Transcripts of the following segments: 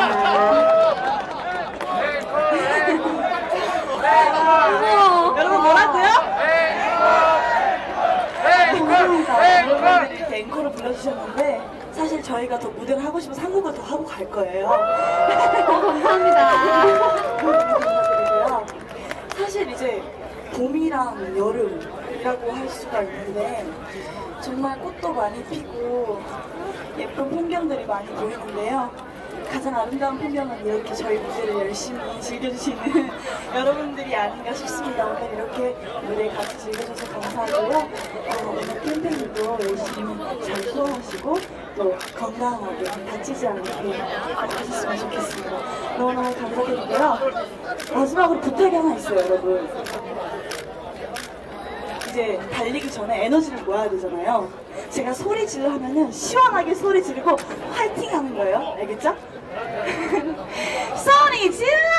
여러분 뭐라고요? 여러분들이 이렇게 앵커를 불러주셨는데 사실 저희가 더 무대를 하고 싶어서 한국어 더 하고 갈 거예요. 감사합니다. 감사드리고요. 사실 이제 봄이랑 여름이라고 할 수가 있는데 정말 꽃도 많이 피고 예쁜 풍경들이 많이 보이는데요. 가장 아름다운 풍경은 이렇게 저희 무대를 열심히 즐겨주시는 여러분들이 아닌가 싶습니다. 오늘 이렇게 무대 같이 즐겨줘서 감사하고요. 오늘 캠페인도 열심히 잘 수행하시고 또 건강하게 다치지 않게 하셨으면 좋겠습니다. 너무너무 감사드리고요. 마지막으로 부탁이 하나 있어요, 여러분. 이제 달리기 전에 에너지를 모아야 되잖아요. 제가 소리 질러 하면은 시원하게 소리 지르고 화이팅 하는 거예요. 알겠죠? 소리 질러!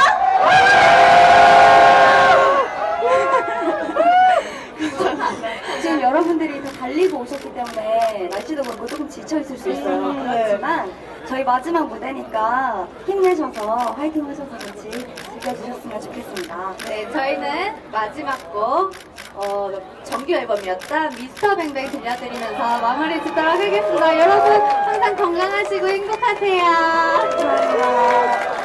지금 여러분들이 다 달리고 오셨기 때문에 날씨도 그렇고 조금 지쳐있을 수 있어요. 그렇지만 저희 마지막 무대니까 힘내셔서 화이팅 하셔서 같이 즐겨주셨으면 좋겠습니다. 네, 저희는 마지막 곡 정규 앨범이었던 미스터 뱅뱅 들려드리면서 마무리 짓도록 하겠습니다. 여러분 항상 건강하시고 행복하세요. 감사합니다.